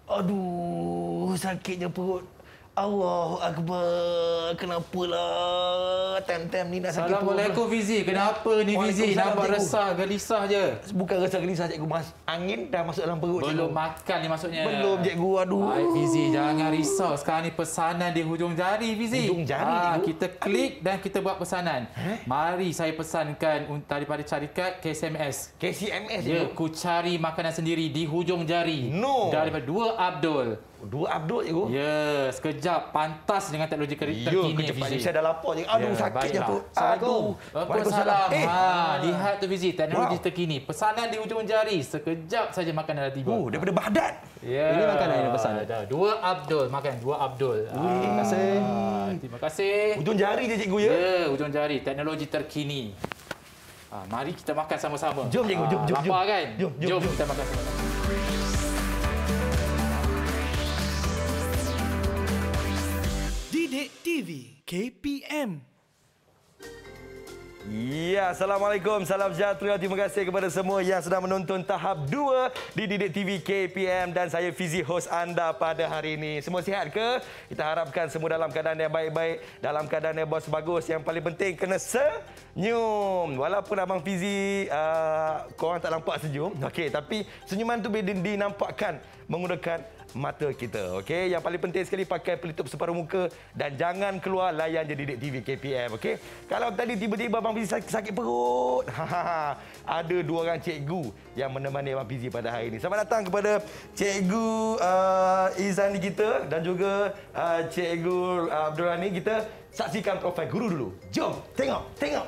Aduh, sakitnya perut. Allahu Akbar. Kenapalah tem-tem ni nak sakit perut? Assalamualaikum Fizi. Kenapa ni Fizi? Nampak resah, gelisah je. Bukan resah gelisah cikgu, Mas. Angin dah masuk dalam perut. Belum cikgu. makan ni maksudnya. Belum cikgu, aduh. Baik Fizi, jangan risau. Sekarang ni pesanan di hujung jari Fizi. Hujung jari cikgu? Kita klik dan kita buat pesanan. Mari saya pesankan daripada syarikat KCMS. KCMS Ya, cikgu? ku cari makanan sendiri di hujung jari. No. Daripada 2 Abdul. 2 Abdul cikgu? Ya, sekejap pantas dengan teknologi terkini kecepat Fizi. saya dah lapar je. Aduh, Ya, sakitnya baiklah. perut. Assalamualaikum. Waalaikumsalam. Eh. Lihat tu Fizi, teknologi Wow. terkini. Pesanan di hujung jari, sekejap saja makanan dah tiba. Daripada Baghdad. Ya. Ini makanan yang pesan. Dah 2 Abdul, makan 2 Abdul. Terima kasih. Terima kasih. Hujung jari je cikgu ya? Ya, hujung jari, teknologi terkini. Mari kita makan sama-sama. Jom, cikgu, jom, jom, Lapar jom. kan? Jom. Kita makan sama-sama. Didik TV KPM. Ya, Assalamualaikum. Salam sejahtera. Terima kasih kepada semua yang sedang menonton tahap 2 di Didik TV KPM dan saya Fizi, hos anda pada hari ini. Semua sihat ke? Kita harapkan semua dalam keadaan yang baik-baik, dalam keadaan yang bagus. Yang paling penting kena senyum. Walaupun Abang Fizi korang tak nampak senyum, okey, tapi senyuman tu dinampakkan menggunakan mata kita. Okey, yang paling penting sekali pakai pelitup separuh muka dan jangan keluar layan je Didik TV KPM. Okey, kalau tadi tiba-tiba Abang Fizi sakit perut, ada 2 orang cikgu yang menemani Abang Fizi pada hari ini. Selamat datang kepada Cikgu Izani kita dan juga Cikgu Abdul Rani. Kita saksikan profil guru dulu. Jom tengok.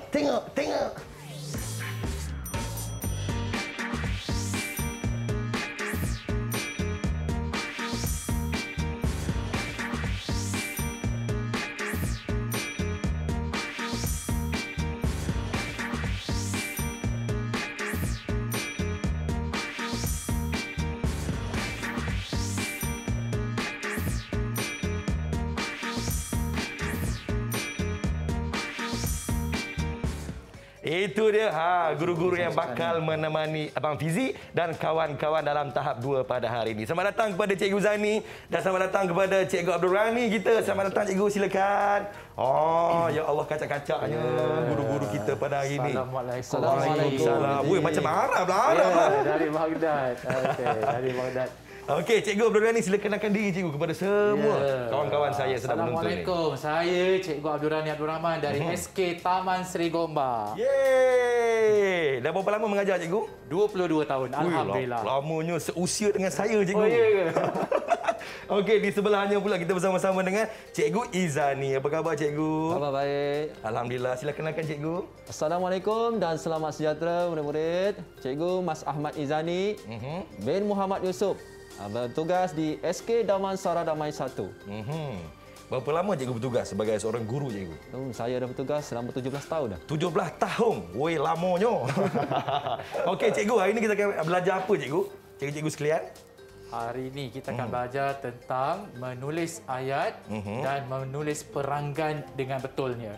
Itu dia guru-guru yang bakal menemani Abang Fizi dan kawan-kawan dalam tahap 2 pada hari ini. Selamat datang kepada Cikgu Zani dan selamat datang kepada Cikgu Abdul Rani kita. Selamat datang Cikgu, silakan. Ya Allah, kacak-kacaknya guru-guru kita pada hari ini. Assalamualaikum. Woi, macam Arab lah. Dari Baghdad. Dari Baghdad. Okey, Cikgu Abdul Rani, silakan kenalkan diri Cikgu kepada semua kawan-kawan saya sedang menonton ni. Assalamualaikum. Saya Cikgu Abdul Rani Abdul Rahman dari SK Taman Seri Gombak. Yeay! Dah berapa lama mengajar Cikgu? 22 tahun. Alhamdulillah. Lamanya seusia dengan saya Cikgu. Oh, ya ke? Okey, di sebelahnya pula kita bersama-sama dengan Cikgu Izani. Apa khabar Cikgu? Khabar baik. Alhamdulillah. Silakan kenalkan Cikgu. Assalamualaikum dan selamat sejahtera murid-murid. Cikgu Mas Ahmad Izani bin Muhammad Yusuf. Bertugas di SK Damansara Damai 1. Berapa lama Cikgu bertugas sebagai seorang guru Cikgu? Saya dah bertugas selama 17 tahun dah. 17 tahun. Woi, lamanya. Okey Cikgu, hari ini kita akan belajar apa Cikgu? Cikgu-cikgu sekalian. Hari ini kita akan belajar tentang menulis ayat dan menulis peranggan dengan betulnya.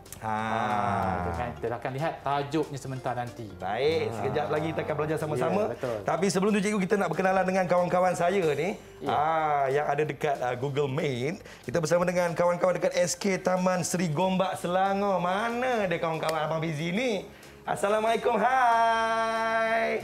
Kita akan lihat tajuknya sebentar nanti. Baik, sekejap lagi kita akan belajar sama-sama. Ya, betul. Tapi sebelum tu Cikgu, kita nak berkenalan dengan kawan-kawan saya ni. Yang ada dekat Google Meet. Kita bersama dengan kawan-kawan dekat SK Taman Seri Gombak, Selangor. Mana ada kawan-kawan Abang Fizi ni? Assalamualaikum, hai.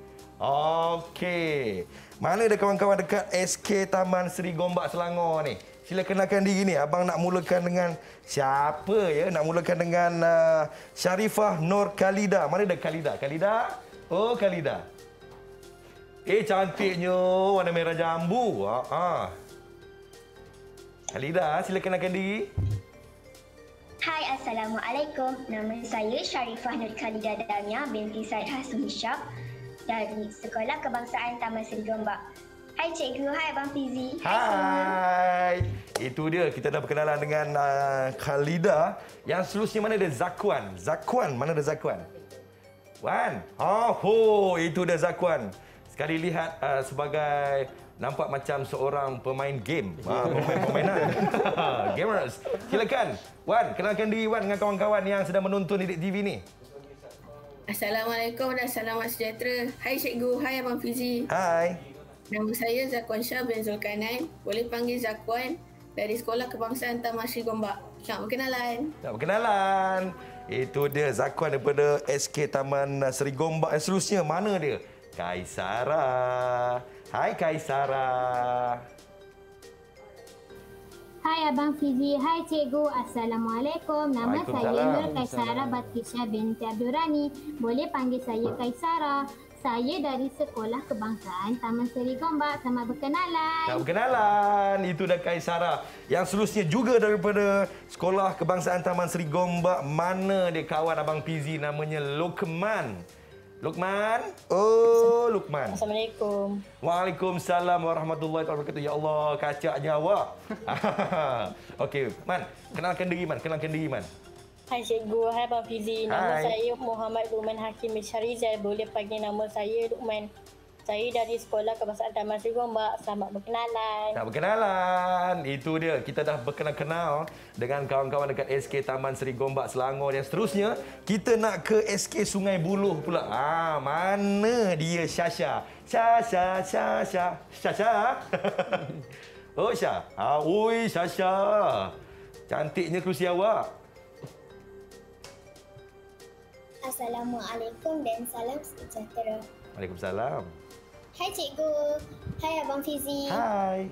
Okey. Mana ada kawan-kawan dekat SK Taman Seri Gombak, Selangor ni? Sila kenalkan diri ni. Abang nak mulakan dengan siapa ya? Nak mulakan dengan Sharifah Nur Khalida. Mana ada Khalida? Khalida? Oh, Khalida. Cantiknya. Warna merah jambu. Khalida, sila kenalkan diri. Hai, Assalamualaikum. Nama saya Sharifah Nur Khalida Damia binti Said Hasmi Syab dari Sekolah Kebangsaan Taman Seri Gombak. Hai Cikgu, hai Abang Fizi. Hai. Itu dia, kita dah berkenalan dengan Khalida. Yang seterusnya mana ada Zakwan. Zakwan, mana ada Zakwan? Wan. Itu dia Zakwan. Sekali lihat sebagai nampak macam seorang pemain game. Permainan. Gamers. Silakan. Wan, kenalkan diri Wan dengan kawan-kawan yang sedang menonton Didik TV ni. Assalamualaikum dan selamat sejahtera. Hai Cikgu, hai Abang Fizi. Hai. Nama saya Zakwan Shah bin Zulkarnain. Boleh panggil Zakwan dari Sekolah Kebangsaan Taman Sri Gombak. Selamat berkenalan. Selamat berkenalan. Itu dia Zakwan daripada SK Taman Sri Gombak. Yang seterusnya mana dia? Kaisara. Hai Kaisara. Hai Abang Fizi, hai Cikgu. Assalamualaikum. Nama saya Nur Kaisara Batrisha binti Abdul Rani. Boleh panggil saya Kaisara. Saya dari Sekolah Kebangsaan Taman Sri Gombak. Selamat berkenalan. Selamat berkenalan. Itu dah Kaisara. Yang seterusnya juga daripada Sekolah Kebangsaan Taman Sri Gombak. Mana dia kawan Abang Fizi, namanya Luqman. Lukman. Oh, Lukman. Assalamualaikum. Waalaikumsalam warahmatullahi wabarakatuh. Ya Allah, kacaknya awak. Okey, Man. Kenalkan diri, Man. Hai Cikgu, hai Abang Fizi. Nama saya Muhammad Luqman Hakim Syarizal. Boleh panggil nama saya Luqman. Saya dari Sekolah Kebangsaan Taman Sri Gombak. Selamat berkenalan. Selamat berkenalan. Itu dia. Kita dah berkenal-kenal dengan kawan-kawan dekat SK Taman Sri Gombak Selangor. Yang seterusnya, kita nak ke SK Sungai Buloh pula. Mana dia Syasha? Syasha. Oh, Syah. Oi, Syasha. Cantiknya kerusi awak. Assalamualaikum dan salam sejahtera. Waalaikumsalam. Hai Cikgu. Hai Abang Fizi. Hai.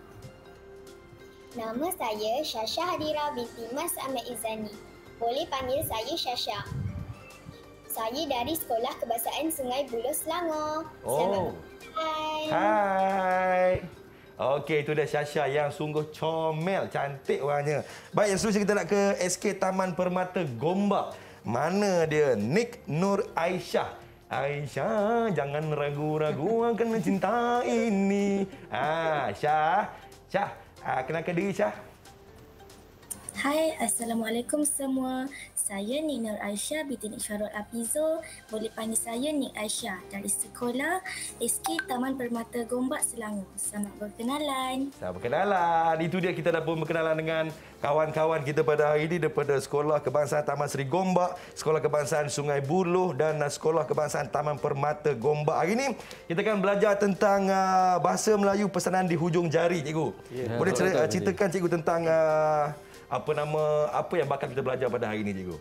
Nama saya Syasha Hadira binti Mas Ahmad Izani. Boleh panggil saya Syasha. Saya dari Sekolah Kebangsaan Sungai Buloh Selangor. Selamat berkenalan. Hai. Okey, itu dia Syasha yang sungguh comel, cantik orangnya. Baik, yang seterusnya kita nak ke SK Taman Permata Gombak. Mana dia? Nik Nur Aisyah. Aisyah, jangan ragu-ragu akan cinta ini. Syah. Kenalkan diri Syah. Hai, Assalamualaikum semua. Saya Nik Nur Aisyah binti Nik Syarul Afizo. Boleh panggil saya Nik Aisyah dari Sekolah SK Taman Permata Gombak Selangor. Selamat berkenalan. Selamat berkenalan. Itu dia, kita dah pun berkenalan dengan kawan-kawan kita pada hari ini daripada Sekolah Kebangsaan Taman Sri Gombak, Sekolah Kebangsaan Sungai Buloh dan Sekolah Kebangsaan Taman Permata Gombak. Hari ini kita akan belajar tentang bahasa Melayu pesanan di hujung jari, Cikgu. Boleh ceritakan Cikgu tentang apa yang bakal kita belajar pada hari ini, Cikgu?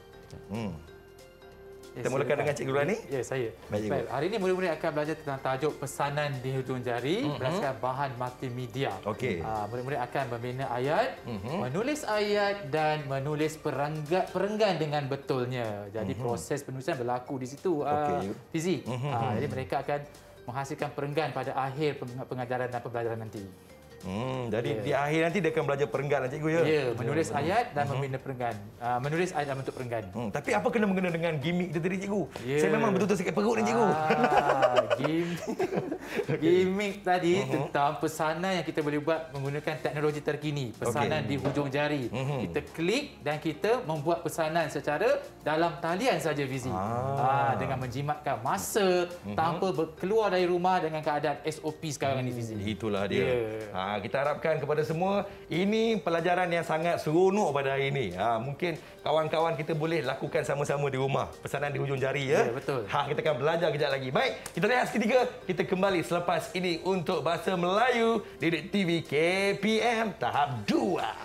Kita mulakan dengan Cikgu Rani. Ya, saya. Baik, hari ini murid-murid akan belajar tentang tajuk pesanan di hujung jari berdasarkan bahan multimedia. Okey. Murid-murid akan membina ayat, menulis ayat dan menulis perenggan dengan betulnya. Jadi proses penulisan berlaku di situ, Fizi. Jadi mereka akan menghasilkan perenggan pada akhir pengajaran dan pembelajaran nanti. Jadi di akhir nanti dia akan belajar perenggan, Cikgu, ya? Ya, menulis ayat dan membina perenggan. Menulis ayat dalam bentuk perenggan. Tapi apa kena mengena dengan gimmick itu tadi, Cikgu? Saya memang betul-betul sakit perut ni, Cikgu. Gimmick tadi tentang pesanan yang kita boleh buat menggunakan teknologi terkini. Pesanan di hujung jari. Kita klik dan kita membuat pesanan secara dalam talian saja, Fizi. Dengan menjimatkan masa tanpa keluar dari rumah dengan keadaan SOP sekarang ni, Fizi. Itulah dia. Kita harapkan kepada semua, ini pelajaran yang sangat seronok pada hari ini. Mungkin kawan-kawan kita boleh lakukan sama-sama di rumah. Pesanan di hujung jari, ya? Ya, betul. Kita akan belajar kejap lagi. Baik, kita lihat seketika. Kita kembali selepas ini untuk Bahasa Melayu Didik TV KPM Tahap 2.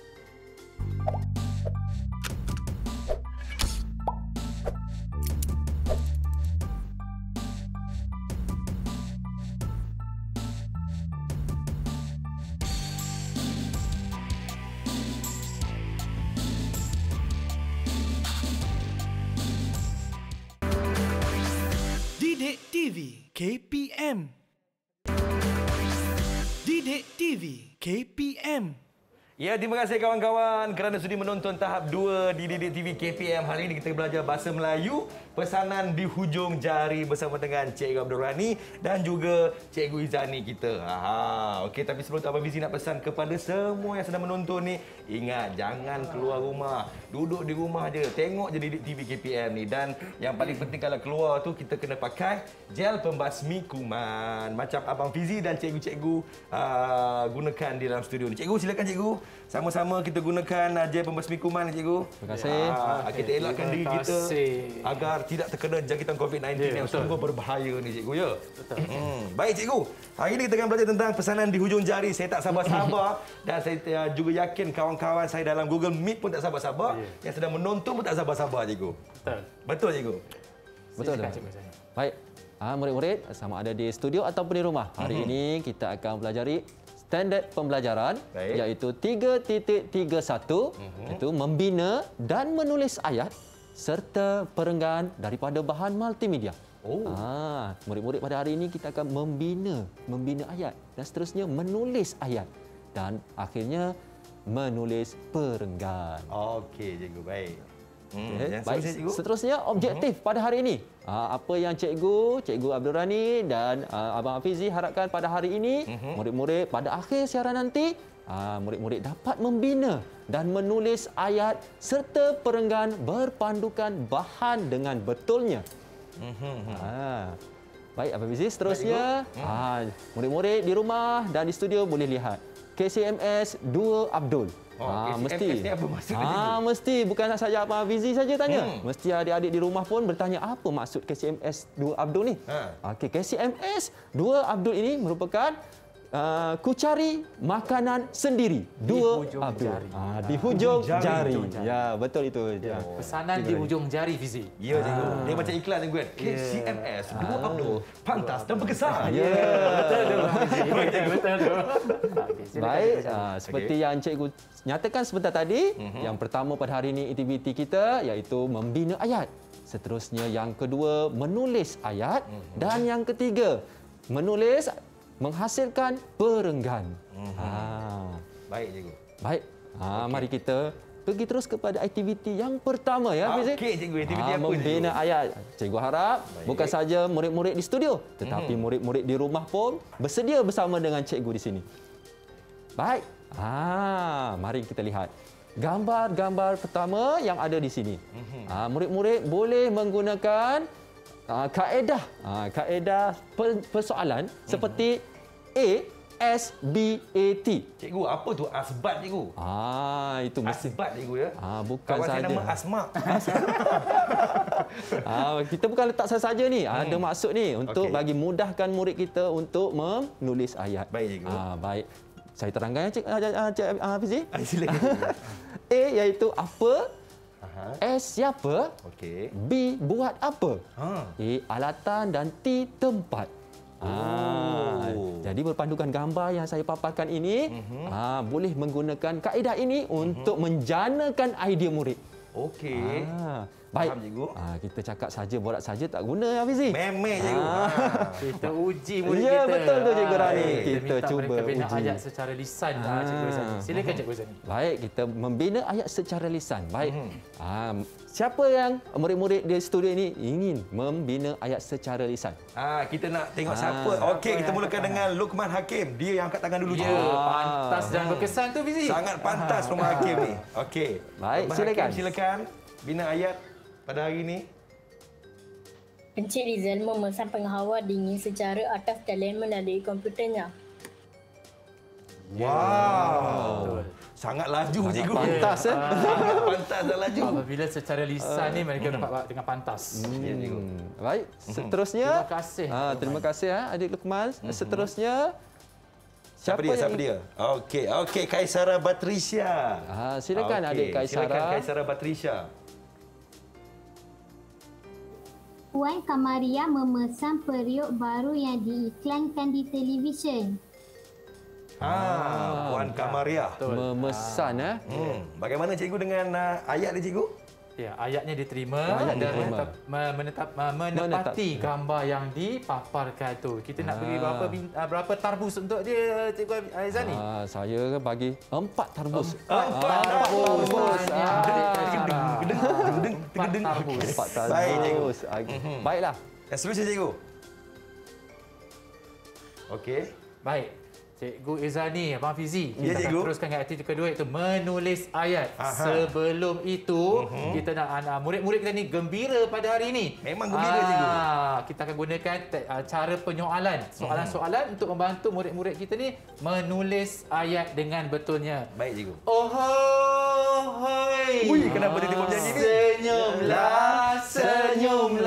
Didik TV KPM. Didik TV KPM. Ya, terima kasih kawan-kawan kerana sudi menonton tahap 2 di Didik TV KPM. Hari ini kita belajar Bahasa Melayu pesanan di hujung jari bersama dengan Cikgu Abdul Rani dan juga Cikgu Izani kita. Okey, tapi sebelum tu Abang Fizi nak pesan kepada semua yang sedang menonton ni, ingat jangan keluar rumah. Duduk di rumah je, tengok je Didik TV KPM ni. Dan yang paling penting kalau keluar tu kita kena pakai gel pembasmi kuman. Macam Abang Fizi dan cikgu-cikgu gunakan di dalam studio ni. Cikgu, silakan cikgu. Sama-sama kita gunakan gel pembasmi kuman, cikgu. Terima kasih. Kita elakkan diri kita agar agar tidak terkena jangkitan COVID-19 yang sungguh berbahaya ni cikgu ya. Betul. Baik cikgu. Hari ini kita akan belajar tentang pesanan di hujung jari. Saya tak sabar-sabar dan saya juga yakin kawan-kawan saya dalam Google Meet pun tak sabar-sabar, yang sedang menonton pun tak sabar-sabar cikgu. Betul. Betul cikgu. Betul. Baik. Murid-murid sama ada di studio ataupun di rumah. Hari ini kita akan pelajari standard pembelajaran iaitu 3.31 iaitu membina dan menulis ayat serta perenggan daripada bahan multimedia. Murid-murid pada hari ini kita akan membina ayat dan seterusnya menulis ayat dan akhirnya menulis perenggan. Okey cikgu, baik. Baik, seterusnya objektif pada hari ini. Apa yang Cikgu Abdul Rani dan Abang Hafizi harapkan pada hari ini, murid-murid pada akhir siaran nanti, murid-murid dapat membina dan menulis ayat serta perenggan berpandukan bahan dengan betulnya. Baik, Abang Hafizi, seterusnya murid-murid di rumah dan di studio boleh lihat KCMS 2 Abdul. Mesti. Apa maksudnya? Mesti bukan saja Abang Hafizi saja tanya. Mesti adik-adik di rumah pun bertanya apa maksud KCMS 2 Abdul ni. Okey, KCMS 2 Abdul ini merupakan kucari makanan sendiri. 2 Abdul. Di hujung jari. Ya, betul itu. Pesanan di hujung jari, Fizi. Ya, cikgu. Dia macam iklan cikgu kan. KCMS 2 Abdul. Pantas dan berkesan. Ya, betul tu. Betul tu. Baik, seperti yang cikgu nyatakan sebentar tadi, yang pertama pada hari ini aktiviti kita iaitu membina ayat. Seterusnya yang kedua menulis ayat dan yang ketiga menghasilkan perenggan. Baik cikgu. Baik. Mari kita pergi terus kepada aktiviti yang pertama ya, Fizi. Okey cikgu, aktiviti apa membina ayat. Cikgu harap bukan saja murid-murid di studio, tetapi murid-murid di rumah pun bersedia bersama dengan cikgu di sini. Baik. Mari kita lihat gambar-gambar pertama yang ada di sini. Murid-murid boleh menggunakan kaedah persoalan seperti ASBAT. Cikgu, apa tu asbat cikgu? Itu mesti asbat cikgu ya. Bukan kawan saja. Saya nama Asma. Kita bukan letak saja ni. Ada maksud ni untuk bagi mudahkan murid kita untuk menulis ayat. Baik cikgu. Baik. Saya terangkan Cik Hafizi. Silakan. A iaitu apa? S siapa? B buat apa? A alatan dan T tempat. Jadi berpandukan gambar yang saya paparkan ini, boleh menggunakan kaedah ini untuk menjanakan idea murid. Okey. Baik. Faham, cikgu. Kita cakap saja, borak saja tak guna, Hafizi. Memang, cikgu. Kita uji murid kita. Ya, betul tu, Cikgu Rani. Kita cuba mereka bina uji ayat secara lisan. Cikgu Zani. Silakan, Cikgu Zani. Baik, kita membina ayat secara lisan. Baik. Siapa yang murid-murid di studio ini ingin membina ayat secara lisan? Kita nak tengok siapa. Okey, kita mulakan dengan Luqman Hakim. Dia yang angkat tangan dulu. Ya, pantas dan berkesan tu, Fizi. Sangat pantas Luqman Hakim ni. Okey. Baik, silakan. Bina ayat pada hari ini. Encik Rizal memesan penghawar dingin secara atas talian melalui komputernya. Wow. Sangat laju cikgu. Pantas pantas dan laju. Apabila secara lisan ni mereka dapat dengan pantas. Ya cikgu. Baik, seterusnya. Terima kasih. Terima kasih adik Luqman. Seterusnya Siapa dia? Okey, Kaisara Batrisya. Silakan adik Kaisara. Silakan Kaisara Batrisya. Puan Kamaria memesan periuk baru yang diiklankan di televisyen. Puan Kamaria memesan Bagaimana cikgu dengan ayat ni cikgu? Ya, ayatnya diterima dan menepati gambar yang dipaparkan tu. Kita nak beri berapa tarbus untuk dia, Cikgu Aizani? Saya bagi 4 tarbus. 4 tarbus. Baik, cikgu. Baiklah. Dan seterusnya cikgu. Okey. Baik. Cikgu Izani, Abang Fizi, Ya, kita akan cikgu. teruskan dengan aktiviti kedua iaitu menulis ayat. Sebelum itu, kita nak murid-murid kita ni gembira pada hari ini. Memang gembira, cikgu. Kita akan gunakan cara penyoalan. Soalan-soalan untuk membantu murid-murid kita ni menulis ayat dengan betulnya. Baik, cikgu. Ohoi. Ui, kenapa dia tiba menyanyi ni? Senyumlah, senyumlah.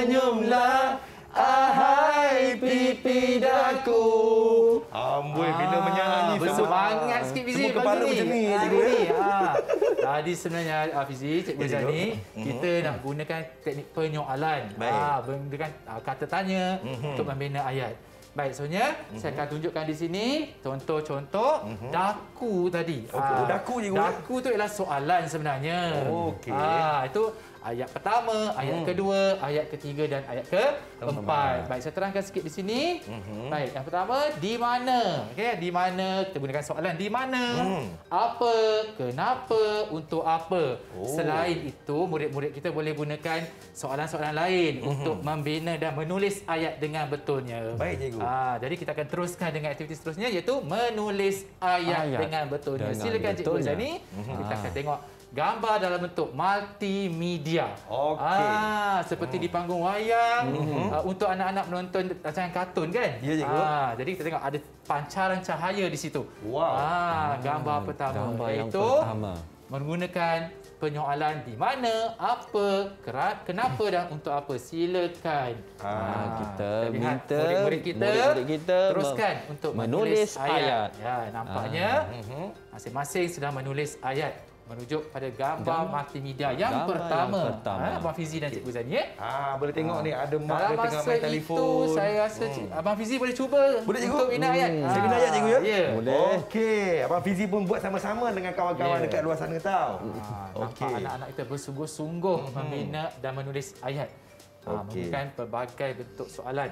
Senyumlah ahai pipi daku. Amboi, bila menyanyi bersemangat sikit Fizi. Semua kepala macam ni, cikgu. Tadi sebenarnya Fizi, Cikgu Zani, kita nak gunakan teknik penyoalan. Menggunakan kata tanya untuk membina ayat. Baik, sebenarnya saya akan tunjukkan di sini contoh-contoh daku tadi. Daku, cikgu. Daku tu ialah soalan sebenarnya. Okey. Itu ayat pertama, ayat kedua, ayat ketiga dan ayat keempat. Baik, saya terangkan sikit di sini. Baik, yang pertama, di mana? Okey, di mana? Kita gunakan soalan di mana? Apa? Kenapa? Untuk apa? Selain itu, murid-murid kita boleh gunakan soalan-soalan lain untuk membina dan menulis ayat dengan betulnya. Baik, cikgu. Jadi kita akan teruskan dengan aktiviti seterusnya, iaitu menulis ayat dengan betulnya. Silakan Cikgu Zani. Kita akan tengok gambar dalam bentuk multimedia. Okey. Seperti di panggung wayang untuk anak-anak menonton rancangan kartun kan? Ya, cikgu. Jadi kita tengok ada pancaran cahaya di situ. Wow. Gambar pertama Gambar yang iaitu pertama. menggunakan penyoalan di mana, apa, kenapa dan untuk apa. Silakan. Kita lihat minta murid-murid kita teruskan untuk menulis ayat. Ya, nampaknya masing-masing sedang menulis ayat merujuk pada gambar multimedia yang pertama. Abang Fizi dan Cikgu Zani. Boleh tengok ni ada mak dia tengah main telefon. Itu saya rasa Abang Fizi boleh cuba untuk bina ayat. Saya bina ayat, cikgu, ya? Ya. Boleh. Okey, Abang Fizi pun buat sama-sama dengan kawan-kawan dekat luar sana tau. Nampak anak-anak kita bersungguh-sungguh membina dan menulis ayat. Menggunakan pelbagai bentuk soalan.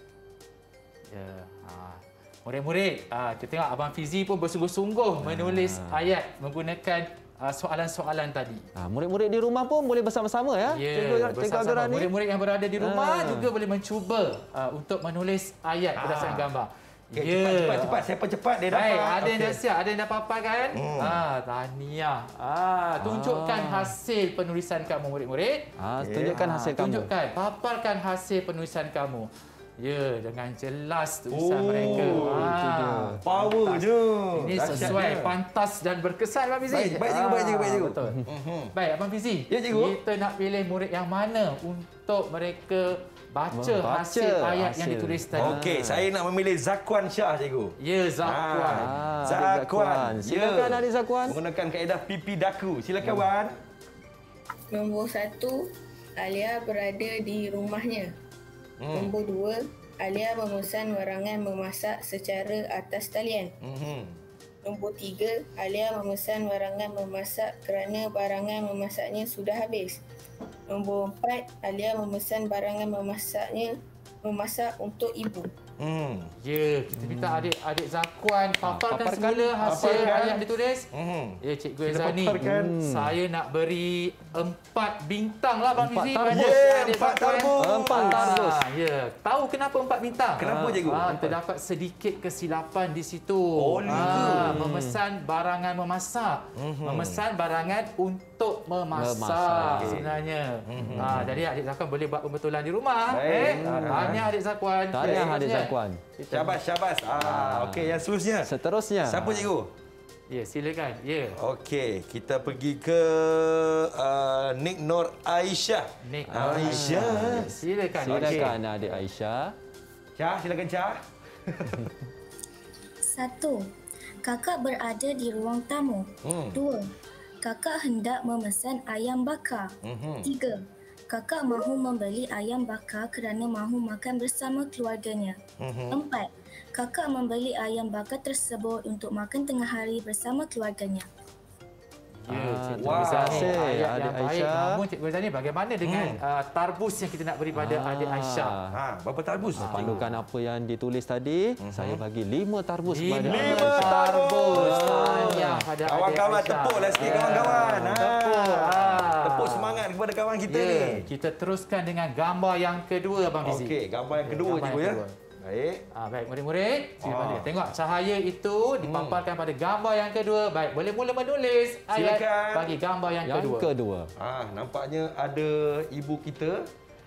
Ya. Murid-murid, kita tengok Abang Fizi pun bersungguh-sungguh menulis ayat menggunakan soalan-soalan tadi. Murid-murid di rumah pun boleh bersama-sama ya. Ya, bersama-sama. Murid-murid yang berada di rumah juga boleh mencuba untuk menulis ayat berdasarkan gambar. Okay, cepat. Siapa cepat dia dapat. Baik, ada yang dah siap, ada yang dah papai kan? Tahniah. Tunjukkan hasil penulisan kamu, murid-murid. Tunjukkan hasil kamu. Tunjukkan, paparkan hasil penulisan kamu. Ya, dengan jelas tulisan mereka. Power je. Ini sesuai, pantas dan berkesan, Abang Fizi. Baik, cikgu. Betul. Baik, Abang Fizi. Ya, cikgu. Kita nak pilih murid yang mana untuk mereka baca hasil ayat yang ditulis tadi. Okey, saya nak memilih Zakwan Shah, cikgu. Ya, Zakwan. Zakwan. Silakan adik Zakwan. Menggunakan kaedah pipi daku. Silakan, Wan. Nombor 1, Alia berada di rumahnya. Nombor 2, Alia memesan warangan memasak secara atas talian. Nombor 3, Alia memesan warangan memasak kerana barangan memasaknya sudah habis. Nombor 4, Alia memesan barangan memasak untuk ibu. Ya, kita minta adik-adik Zakwan paparkan segala hasil ayat ditulis. Ya, Cikgu Ezani. Saya nak beri 4 bintang lah, Abang Fizi. 4 tarbus. 4 tarbus. Ya, tahu kenapa 4 bintang? Kenapa, cikgu? Terdapat sedikit kesilapan di situ. Memesan barangan memasak. Memesan barangan untuk memasak sebenarnya. Jadi adik Zakwan boleh buat pembetulan di rumah. Tahniah adik Zakwan. Tahniah adik Zakwan. Syabas. Okey, yang Seterusnya. Siapa, cikgu? Ya, silakan. Ya. Okey, kita pergi ke Nik Nur Aisyah. Nik Aisyah. Silakan. Silakan adik Aisyah. Cah, silakan Cah. 1. Kakak berada di ruang tamu. 2. Kakak hendak memesan ayam bakar. 3. Kakak mahu membeli ayam bakar kerana mahu makan bersama keluarganya. 4. Kakak membeli ayam bakar tersebut untuk makan tengah hari bersama keluarganya. Ya, terima kasih adik Aisyah. Namun Cikgu Zani, bagaimana dengan tarbus yang kita nak beri pada adik Aisyah? Berapa tarbus? Pandukan apa yang ditulis tadi, saya bagi 5 tarbus kepada 5 tarbus. Tahniah pada kawan-kawan, tepuklah sikit kawan-kawan. Tepuk semangat kepada kawan kita ni. Kita teruskan dengan gambar yang kedua, Abang Fizi. Okey, gambar yang kedua, cikgu ya. Baik. Baik, murid-murid. Tengok cahaya itu dipaparkan pada gambar yang kedua. Baik, boleh mula menulis ayat bagi gambar yang kedua. Nampaknya ada ibu kita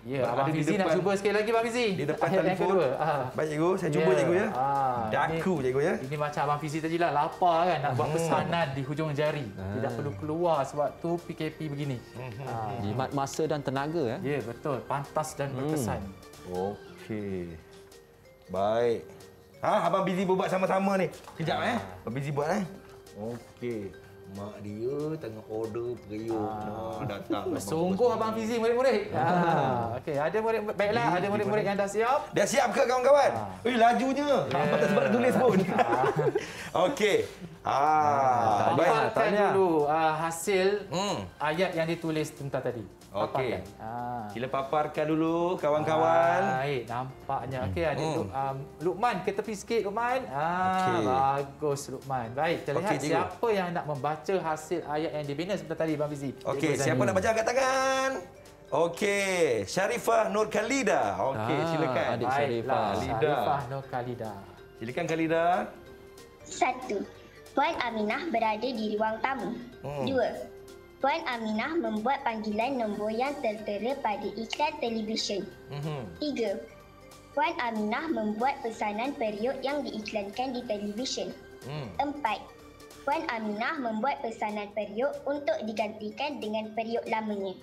Ya, Abang Fizi nak cuba sekali lagi, Abang Fizi. Di depan Ayat yang telefon. kedua. Baik, cikgu. Saya cuba, cikgu ya. Daku, cikgu ya. Ini macam Abang Fizi tadi lah, lapar kan nak buat pesanan di hujung jari. Tidak perlu keluar sebab tu PKP begini. Jimat masa dan tenaga. Ya, betul. Pantas dan berkesan. Okey. Baik. Abang Fizi buat sama-sama ni. Kejap Abang Fizi buat Okey. Mak dia tengah order periuk. Datang. Sungguh Abang Fizi murid-murid. Okey, ada murid baiklah, ada murid-murid yang dah siap. Dah siap ke kawan-kawan? Lajunya. Apa tak sempat tulis pun. Okey. Paparkan dulu hasil ayat yang ditulis sebentar tadi. Okey. Sila paparkan dulu kawan-kawan. Baik, nampaknya. Okey, ada Luqman ke tepi sikit, Luqman. Bagus Luqman. Baik, kita lihat siapa yang nak membaca hasil ayat yang dibina sebentar tadi, Bang Fizi. Okey, siapa nak baca angkat tangan? Okey, Sharifah Nur Khalida. Okey, silakan. Adik Sharifah. Sharifah Nur Khalida. Silakan Khalida. 1. Puan Aminah berada di ruang tamu. 2. Puan Aminah membuat panggilan nombor yang tertera pada iklan televisyen. 3. Puan Aminah membuat pesanan periuk yang diiklankan di televisyen. 4. Puan Aminah membuat pesanan periuk untuk digantikan dengan periuk lamanya.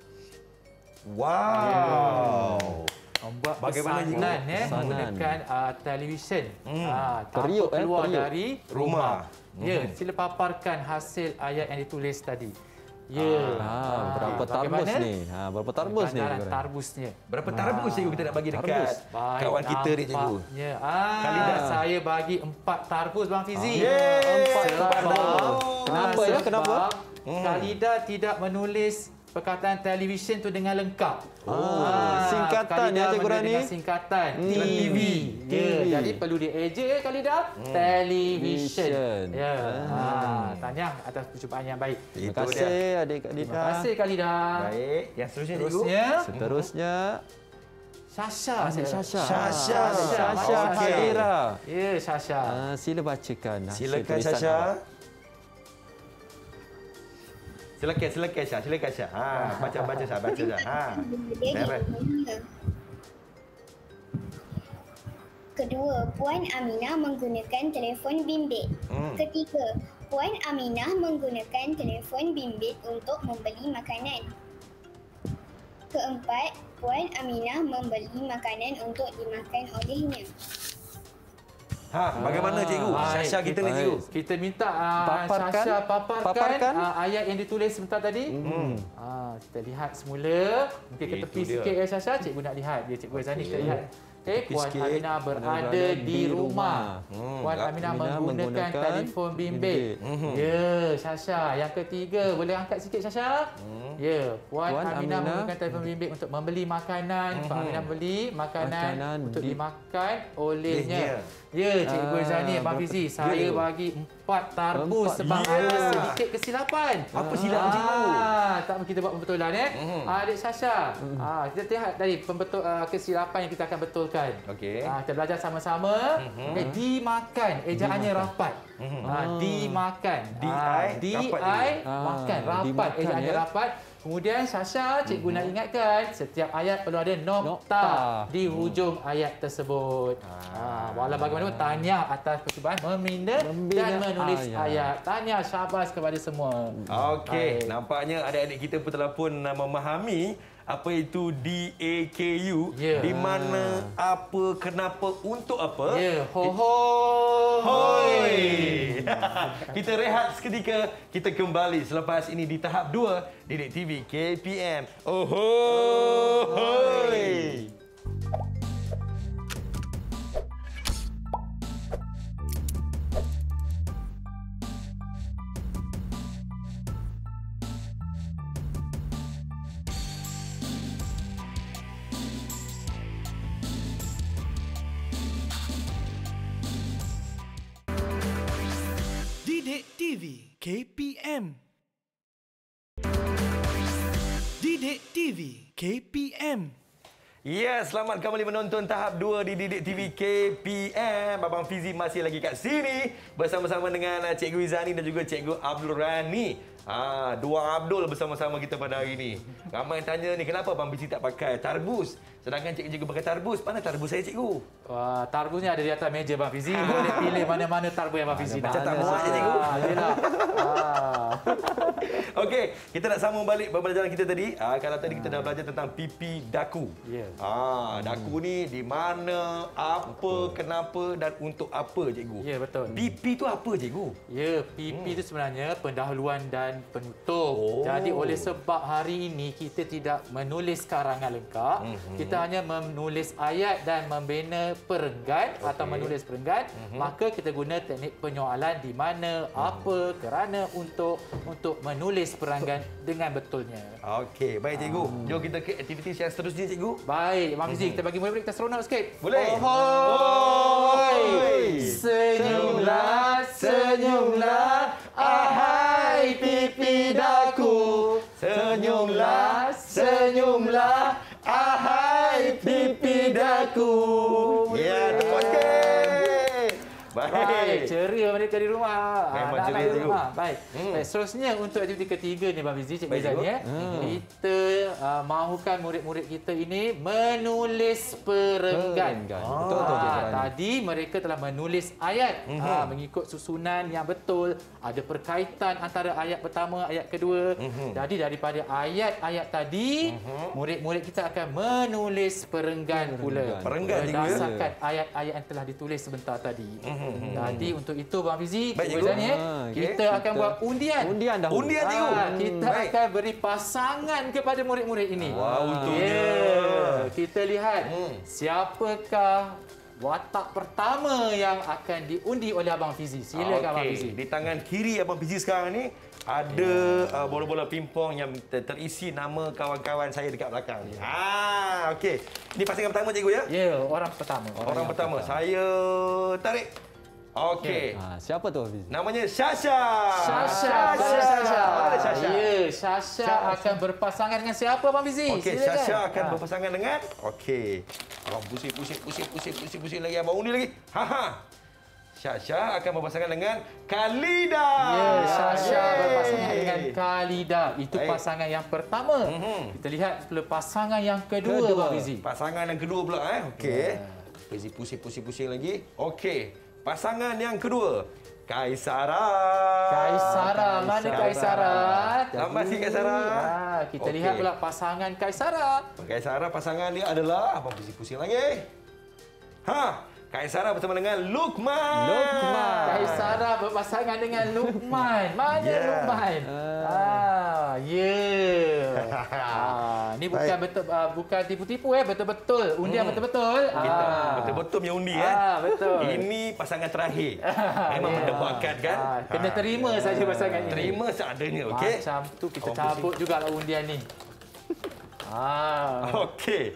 Wow. Membuat Bagaimana pesanan menggunakan televisyen. Periuk keluar dari rumah. Ya, sila paparkan hasil ayat yang ditulis tadi. Ya. Berapa tarbus ni? Berapa tarbus ni? Tarbusnya. Berapa tarbus cikgu kita nak bagi dekat kawan kita ni cikgu? Khalida, saya bagi 4 tarbus Bang Fizi. 4 tarbus. Kenapa ya? Kenapa? Khalida tidak menulis perkataan televisyen tu dengan lengkap. Singkatan ya Cikgu Rani. Dengan singkatan TV. Ya, jadi perlu dieja Khalida. Televisyen. Ya. Tahniah atas percubaan yang baik. Terima kasih adik-adik. Terima kasih Khalida. Baik, yang seterusnya cikgu. Seterusnya Sasha. Sasha Hadira. Ya, Sasha. Sila bacakan. Silakan Sasha. Silakan Sasha. Baca Sasha. Kedua, Puan Aminah menggunakan telefon bimbit. Ketiga, Puan Aminah menggunakan telefon bimbit untuk membeli makanan. Keempat, Puan Aminah membeli makanan untuk dimakan olehnya. Bagaimana cikgu? Sasha kita ni cikgu. Kita minta Sasha paparkan ayat yang ditulis sebentar tadi. Kita lihat semula. Mungkin ke tepi sikit ya Sasha. Cikgu nak lihat. Dia Cikgu Azani kita lihat. Puan Aminah berada di rumah. Puan Aminah menggunakan telefon bimbit. Ya, Sasha. Yang ketiga, boleh angkat sikit Sasha? Ya, Puan Aminah menggunakan telefon bimbit untuk membeli makanan. Puan Aminah beli makanan untuk dimakan olehnya. Ya, Cikgu Zani, Abang Fizi, saya bagi 4 tarbus sebab ada sedikit kesilapan. Apa silap cikgu? Tak apa, kita buat pembetulan Adik Sasha. Kita lihat dari kesilapan yang kita akan betulkan. Okey. Kita belajar sama-sama. Dimakan, ejaannya rapat. Dimakan. Makan, rapat, ejaannya rapat. Kemudian Sasha, cikgu nak ingatkan setiap ayat perlu ada nokta di hujung ayat tersebut. Walau bagaimanapun, tahniah atas percubaan membina dan menulis ayat. Tahniah, syabas kepada semua. Okey, nampaknya adik-adik kita pun telah pun memahami apa itu DAKU, di mana, apa, kenapa, untuk apa. Hoi. Kita rehat seketika, kita kembali selepas ini di tahap 2 Didik TV KPM. Hoi. Didik TV KPM. Didik TV KPM. Ya, selamat kembali menonton tahap 2 di Didik TV KPM. Abang Fizi masih lagi kat sini bersama-sama dengan Cikgu Izani dan juga Cikgu Abdul Rani. Dua Abdul bersama-sama kita pada hari ini. Ramai yang tanya ni, kenapa Abang Fizi tak pakai tarbus? Sedangkan cikgu pakai tarbus. Mana tarbus saya, cikgu? Wah, tarbusnya ada di atas meja Abang Fizi. Boleh pilih mana-mana tarbus yang Abang Fizi nak. Macam tak muat je, cikgu. Yelah. Okey, kita nak sambung balik pembelajaran kita tadi. Kalau tadi kita dah belajar tentang pipi daku. Ya. Daku ni di mana, apa, kenapa dan untuk apa, cikgu? Ya, betul. Pipi tu apa, cikgu? Ya, pipi itu sebenarnya pendahuluan dan penutup. Jadi oleh sebab hari ini kita tidak menulis karangan lengkap, kita hanya menulis ayat dan membina perenggan atau menulis perenggan, maka kita guna teknik penyoalan di mana, apa, kerana, untuk menulis perenggan dengan betulnya. Okey, baik cikgu. Jom kita ke aktiviti yang seterusnya, cikgu. Baik, Abang Fizi, kita bagi murid-murid kita seronok sikit. Boleh? Ohoi! Senyumlah, senyumlah, ahai pipi daku. Senyumlah, senyumlah, ahai pipi daku. Ya, okey. Baik, ceria mereka di rumah. Memang ceria, di cikgu. rumah. Baik. Baik, seterusnya untuk aktiviti ketiga ni Abang Fizi, Cikgu Izan ya. Kita mahukan murid-murid kita ini menulis perenggan. Betul. Tadi mereka telah menulis ayat mengikut susunan yang betul, ada perkaitan antara ayat pertama, ayat kedua. Jadi daripada ayat-ayat tadi, murid-murid kita akan menulis perenggan pula. Perenggan juga. Berdasarkan ayat-ayat yang telah ditulis sebentar tadi. Jadi untuk itu Bang Fizi, Baik, Cikgu Izan ya, kita akan buat undian. Undian dahulu. Undian, cikgu. Kita akan beri pasangan kepada murid-murid ini. Untungnya. Kita lihat siapakah watak pertama yang akan diundi oleh Abang Fizi. Silakan Abang Fizi. Di tangan kiri Abang Fizi sekarang ni ada bola-bola pingpong yang terisi nama kawan-kawan saya dekat belakang ni. Okey. Ini pasangan pertama, cikgu ya? Ya, orang pertama. Orang pertama. Saya tarik. Okey. Siapa tu, Fizi? Namanya Syasha. Syasha. Mana Syasha? Ya, Syasha akan berpasangan dengan siapa Abang Fizi? Okey, Silakan. Syasha akan berpasangan dengan Abang pusing lagi, abang undi lagi. Syasha akan berpasangan dengan Khalida. Ya, Syasha berpasangan dengan Khalida. Itu pasangan yang pertama. Kita lihat pula pasangan yang kedua, Abang Fizi. Pasangan yang kedua pula Okey. Fizi pusing lagi. Okey. Pasangan yang kedua, Kaisara. Mana Kaisara? Lambat sikit Kaisara. Kita lihat pula pasangan Kaisara. Kaisara pasangan dia adalah abang pusing lagi. Kaisara bersama dengan Luqman. Kaisara berpasangan dengan Luqman. Mana Luqman? Ini bukan betul, bukan tipu-tipu betul-betul. Undian betul-betul. Kita betul-betul punya undi betul. Ini pasangan terakhir. Memang mendebarkan kan? Kena terima saja pasangan ini. Terima seadanya, okey? Macam tu kita cabut jugalah undian ni. Okey.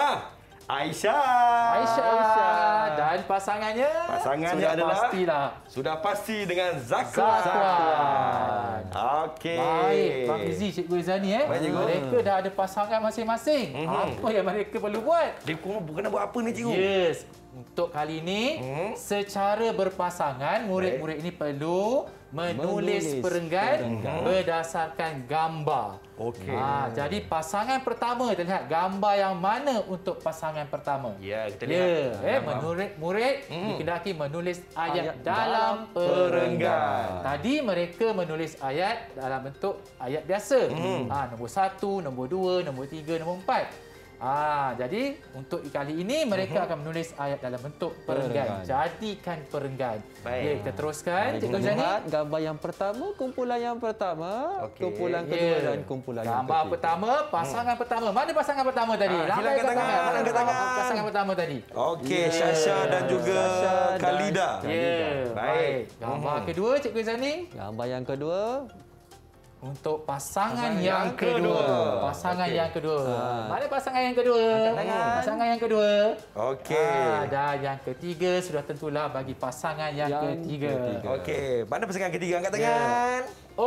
Aisyah. Dan pasangannya sudah pasti dengan Zakwan. Okey. Baik, Bang Fizi, Cikgu Izani mereka dah ada pasangan masing-masing. Apa yang mereka perlu buat? Dia kena buat apa ni, cikgu? Yes. Untuk kali ini, secara berpasangan, murid-murid ini perlu menulis perenggan berdasarkan gambar. Okey. Jadi pasangan pertama, kita lihat gambar yang mana untuk pasangan pertama. Ya, kita lihat. Murid-murid dikendaki menulis ayat dalam perenggan. Tadi mereka menulis ayat dalam bentuk ayat biasa. Nombor 1, nombor 2, nombor 3, nombor 4. Jadi untuk kali ini mereka akan menulis ayat dalam bentuk perenggan. Jadikan perenggan. Baik. Kita teruskan, Cikgu Zani. Gambar yang pertama, kumpulan yang pertama, kumpulan kedua dan kumpulan yang ketiga. Gambar pertama, pasangan pertama. Mana pasangan pertama tadi? Silakan angkat tangan. Pasangan pertama tadi. Okey, Syasha dan juga Khalida. Baik. Gambar kedua, Cikgu Zani. Gambar yang kedua, untuk pasangan yang kedua. Pasangan yang kedua. Mana pasangan yang kedua? Pasangan yang kedua. Okey. Dan yang ketiga sudah tentulah bagi pasangan yang ketiga. Okey. Mana pasangan ketiga? Angkat tangan.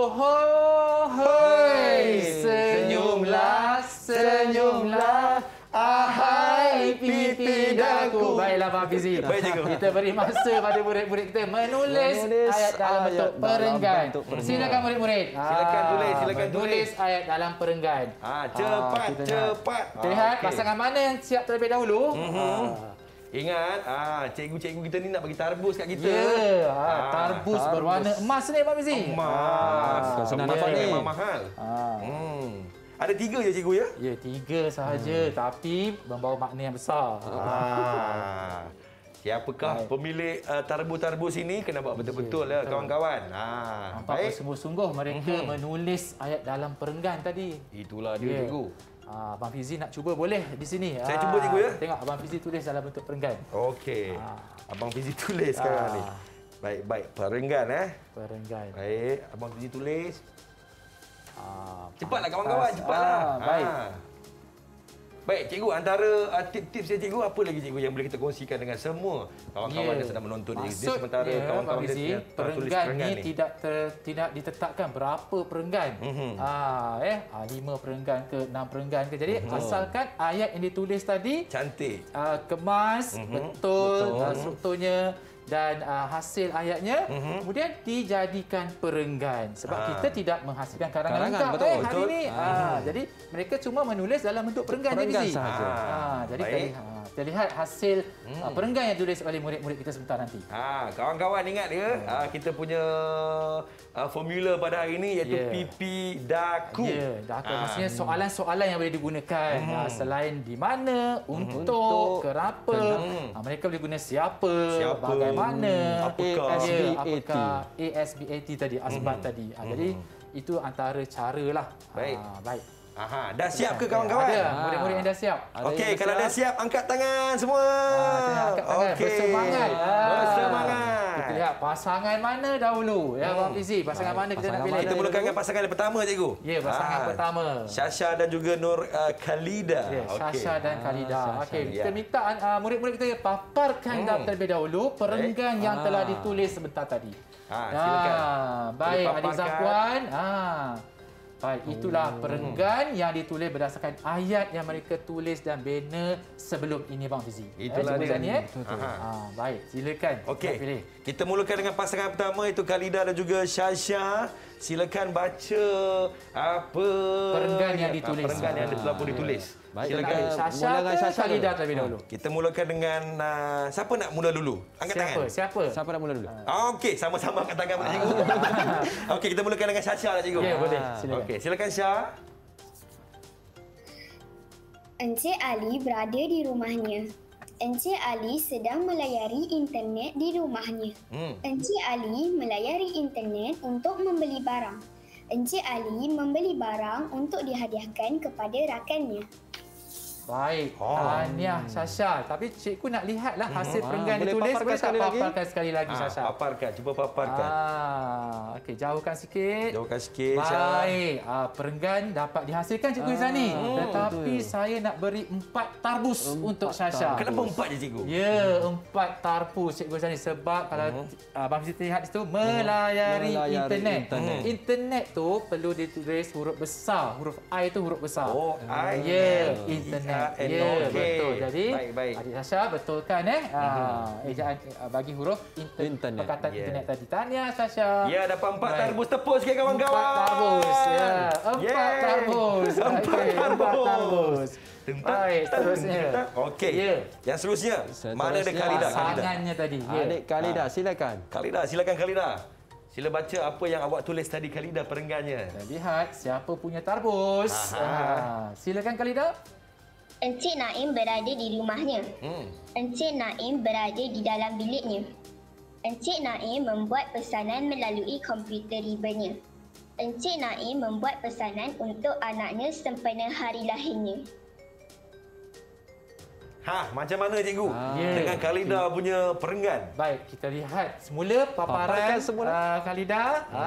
Ohoi. Senyumlah, senyumlah. Ahai pipi berlaku. Baiklah Abang Fizi. Baik, cikgu. Kita beri masa pada murid-murid kita menulis ayat dalam bentuk perenggan. Silakan murid-murid. Silakan tulis ayat dalam perenggan. Cepat. Kita lihat pasangan mana yang siap terlebih dahulu. Ingat, cikgu-cikgu kita ni nak bagi tarbus kat kita. Tarbus berwarna emas ni Abang Fizi. Emas. Senang Emas dapat ni. memang mahal. Ada 3 je cikgu ya? Ya, 3 sahaja tapi membawa makna yang besar. Siapakah pemilik tarbus-tarbus ini? Kena buat betul-betul ya kawan-kawan. Nampak bersungguh-sungguh mereka menulis ayat dalam perenggan tadi. Itulah dia cikgu. Abang Fizi nak cuba boleh di sini. Saya cuba cikgu ya. Tengok Abang Fizi tulis dalam bentuk perenggan. Okey. Abang Fizi tulis sekarang ni. Baik, perenggan Perenggan. Baik, Abang Fizi tulis. Cepatlah kawan-kawan, cepatlah. Baik. Baik, cikgu, antara tips-tips dia cikgu, apa lagi cikgu yang boleh kita kongsikan dengan semua kawan-kawan yang sedang menonton ini? Sementara kawan-kawan dia perenggan ni tidak ditetapkan berapa perenggan. 5 perenggan ke 6 perenggan ke. Jadi asalkan ayat yang ditulis tadi cantik, kemas, betul strukturnya dan hasil ayatnya kemudian dijadikan perenggan sebab kita tidak menghasilkan karangan lengkap hari ini. Jadi mereka cuma menulis dalam bentuk perenggan sahaja. Jadi kita lihat hasil perenggan yang ditulis oleh murid-murid kita sebentar nanti. Kawan-kawan ingat ya, kita punya formula pada hari ini iaitu pipi daku. Daku maksudnya soalan-soalan yang boleh digunakan selain di mana, untuk, kenapa. Mereka boleh guna siapa, bagaimana, apakah ASBAT tadi, asbat tadi. Jadi itu antara caralah. Baik. Dah siap ke kawan-kawan? Ada, murid-murid yang dah siap. Okey, kalau dah siap, angkat tangan semua. Angkat tangan, bersemangat. Bersemangat. Kita lihat pasangan mana dahulu. Ya, Abang Fizi, pasangan mana kita nak pilih? Kita mulakan dengan pasangan yang pertama, cikgu. Ya, pasangan pertama. Syasha dan juga Nur Khalida. Syasha dan Khalida. Okey, kita minta murid-murid kita paparkan terlebih dahulu perenggan yang telah ditulis sebentar tadi. Silakan. Baik, adik Zakuan. Baik, itulah perenggan yang ditulis berdasarkan ayat yang mereka tulis dan banner sebelum ini, Bang Fizi. Itulah dia. Baik, silakan. Okey, kita mulakan dengan pasangan pertama iaitu Khalida dan juga Syasha. Silakan baca apa perenggan yang ditulis. Perenggan yang telah pun ditulis. Baik, silakan. Syasha ke Khalida terlebih dahulu? Kita mulakan dengan siapa nak mula dulu? Angkat tangan. Siapa nak mula dulu? Okey, sama-sama angkat tangan pada cikgu. Okey, kita mulakan dengan Syasha lah cikgu. Ya, boleh. Silakan. Okey, silakan Syah. Encik Ali berada di rumahnya. Encik Ali sedang melayari internet di rumahnya. Encik Ali melayari internet untuk membeli barang. Encik Ali membeli barang untuk dihadiahkan kepada rakannya. Baik, tahniah Syasha. Tapi cikgu nak lihatlah hasil perenggan ditulis. Boleh tak paparkan sekali lagi, Syasha? Paparkan, cuba paparkan. Okey, jauhkan sikit. Syah. Baik, perenggan dapat dihasilkan Cikgu Izani. Tetapi saya nak beri 4 tarbus untuk Syasha. Kenapa 4 je cikgu? Ya, 4 tarbus Cikgu Izani. Sebab kalau Abang Fizi lihat di situ, melayari internet. Internet tu perlu ditulis huruf besar. Huruf I tu huruf besar. I. Ya, internet. Ya, betul. Jadi, baik. adik Syasha betulkan ejaan bagi huruf internet. Perkataan internet tadi. Tahniah Syasha. Ya, dapat 4 tarbus. Tepuk sikit kawan-kawan. 4 tarbus. Ya, 4 tarbus. 4 tarbus. Baik, seterusnya. Okey. Yang seterusnya. Mana ada Khalida? Pasangannya tadi. Adik Khalida, silakan. Silakan Khalida. Sila baca apa yang awak tulis tadi Khalida perenggannya. Kita lihat siapa punya tarbus. Silakan Khalida. Encik Naim berada di rumahnya. Encik Naim berada di dalam biliknya. Encik Naim membuat pesanan melalui komputer ribernya. Encik Naim membuat pesanan untuk anaknya sempena hari lahirnya. Macam mana cikgu? Dengan Khalida punya perenggan. Baik, kita lihat semula paparan Khalida.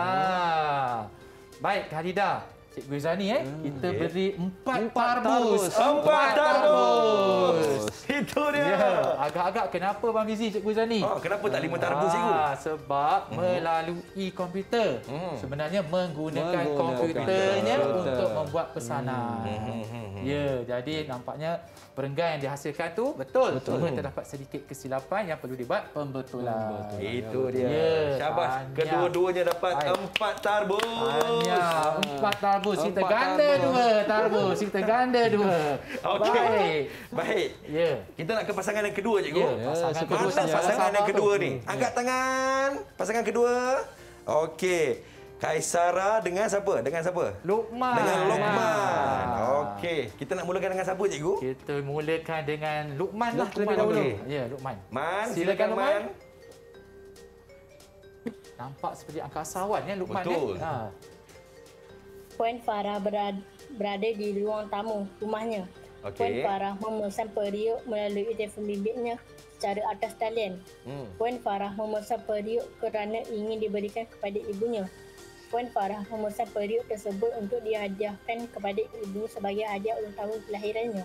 Baik, Khalida. Cikgu Izani, kita beri 4 tarbus. 4 tarbus. Itu dia. agak-agak kenapa Bang Fizi, Cikgu Zani? Kenapa tak 5 tarbus, Cikgu? Sebab melalui komputer. Sebenarnya menggunakan komputernya untuk membuat pesanan. Ya, jadi nampaknya perenggan yang dihasilkan tu betul. Cuma terdapat sedikit kesilapan yang perlu dibuat pembetulan. Itu dia. Syabas. Kedua-duanya dapat 4 tarbus. Hanya 4 tarbus. Kita ganda 2 tarbus. Kita ganda 2. Okey. Baik. Ya. Kita nak ke pasangan yang kedua, Cikgu. Pasangan pasangan yang kedua ni? Angkat tangan. Pasangan kedua. Okey. Kaisara dengan siapa? Dengan siapa? Luqman. Dengan Luqman. Okey. Kita nak mulakan dengan siapa, Cikgu? Kita mulakan dengan Luqman lah terlebih dahulu. Ya, Luqman. Silakan Luqman. Nampak seperti angkasawan ya Luqman. Betul. Puan Farah berada di ruang tamu rumahnya. Puan Farah memesan periuk melalui telefon bimbitnya secara atas talian. Puan Farah memesan periuk kerana ingin diberikan kepada ibunya. Puan Farah memesan periuk tersebut untuk dihadiahkan kepada ibunya sebagai hadiah ulang tahun kelahirannya.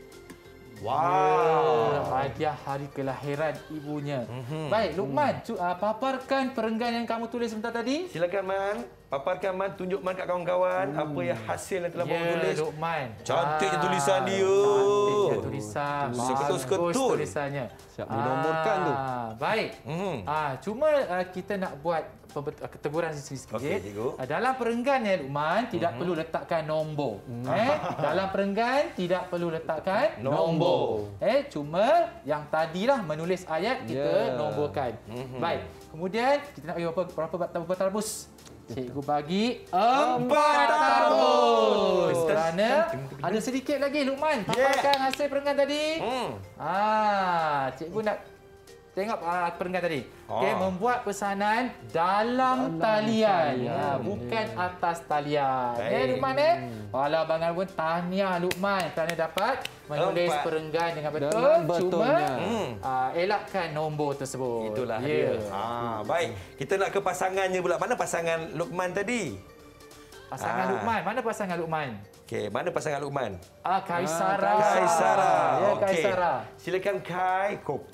Wow, hadiah hari kelahiran ibunya. Baik, Luqman, paparkan perenggan yang kamu tulis sebentar tadi. Silakan Man. Paparkan Man, tunjuk Man kat kawan-kawan apa yang hasil yang telah Bang tulis. Luqman. Cantiknya tulisan dia. Cantiknya tulisan. Seketul-seketul tulisannya. Siap dinomorkan tu. Baik. Cuma kita nak buat keteguran sikit. Dalam perenggan ya Luqman tidak perlu letakkan nombor. Dalam perenggan tidak perlu letakkan nombor. Cuma yang tadilah menulis ayat kita nomborkan. Baik. Kemudian kita nak bagi berapa tarbus? Cikgu bagi 4 tarbus. Kerana ada sedikit lagi Luqman. Paparkan hasil perenggan tadi. Cikgu nak tengok perenggan tadi. Okey, membuat pesanan dalam talian. Bukan atas talian. Luqman Walau Abang pun tahniah Luqman kerana dapat menulis perenggan dengan betul. Cuma elakkan nombor tersebut. Itulah dia. Baik, kita nak ke pasangannya pula. Mana pasangan Luqman tadi? Pasangan Luqman. Mana pasangan Luqman? Okey, mana pasangan Luqman? Kaisara. Kaisara. Ya, Okey. Kaisara. Silakan Kai.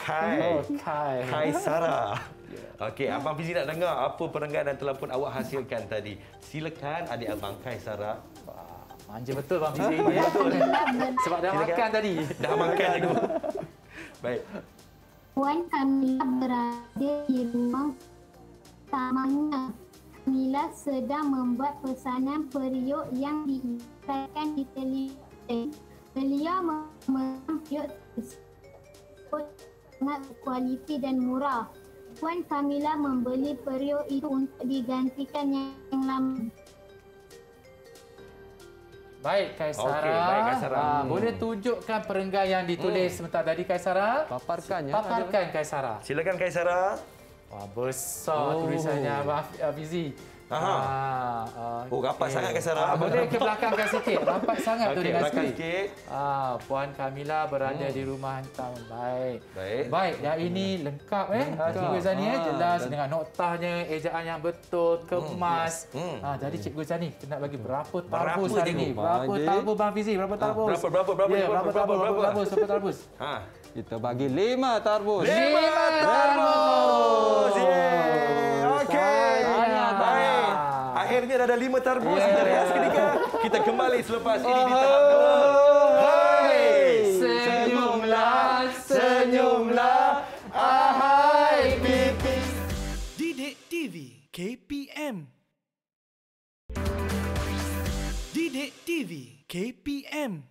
Kaisara. Okey, Abang Fizi nak dengar apa perenggan yang telah pun awak hasilkan tadi. Silakan adik abang Kaisara. Manja betul Bang Fizi ini. Sebab dah makan tadi. Dah makan Cikgu. Baik. Puan Kamila berada di rumah tamannya. Kamila sedang membuat pesanan periuk yang diiklankan di telefon. Beliau memesan periuk tersebut sangat berkualiti dan murah. Puan Kamila membeli periuk itu untuk digantikan yang lama. Baik, Kaisara. Okey, baik, Kaisara. Boleh tunjukkan perenggan yang ditulis sebentar tadi, Kaisara? Paparkan ya. Paparkan, Kaisara. Silakan Kaisara. Wah, besar tulisannya Abang Fizi. Rapat sangat Kaisara. Boleh ke belakangkan sikit. Rapat sangat tu dengan belakang sikit. sikit. Puan Kamila berada di rumah hantam. Baik. Baik. Yang ini lengkap Cikgu Zani jelas dengan noktahnya, ejaan yang betul, kemas. Jadi Cikgu Zani kena bagi berapa tarbus hari ni? Berapa tarbus Bang Fizi? Berapa tarbus? Berapa tarbus? Kita bagi 5 tarbus. 5 tarbus. Okey. Baik. Akhirnya dah ada 5 tarbus. Kita rehat seketika. Kita kembali selepas ini di tahap 2. Hai. Senyumlah, senyumlah. Ahai pipi. Didik TV KPM. Didik TV KPM.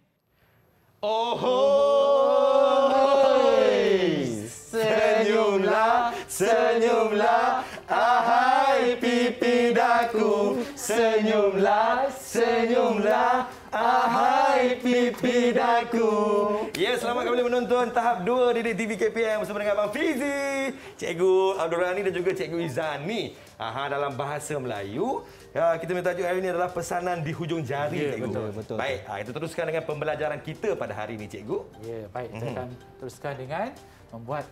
Senyumlah, senyumlah, ahai pipi daku. Senyumlah, senyumlah, ahai pipi daku. Ya, selamat kembali menonton tahap 2 Didik TV KPM bersama dengan Abang Fizi, Cikgu Abdul Rani dan juga Cikgu Izani. Dalam bahasa Melayu, kita punya tajuk hari ini adalah pesanan di hujung jari, Cikgu. Betul. Baik, kita teruskan dengan pembelajaran kita pada hari ini, Cikgu. Ya, baik. Kita akan teruskan dengan membuat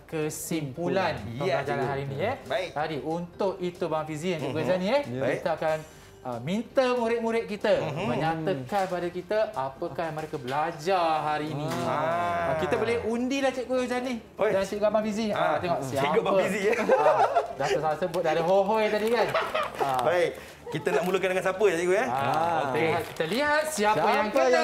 kesimpulan pembelajaran hari ini. Baik. Tadi untuk itu Bang Fizi dan Cikgu Zani kita akan minta murid-murid kita menyatakan pada kita apakah yang mereka belajar hari ini. Kita boleh undilah Cikgu Zani dan Cikgu Abang Fizi. Tengok siapa. Cikgu Abang Fizi ya. Dah salah sebut, dah ada hohoi tadi kan. Baik. Kita nak mulakan dengan siapa ya Cikgu ya? Okey. Kita lihat siapa yang kena.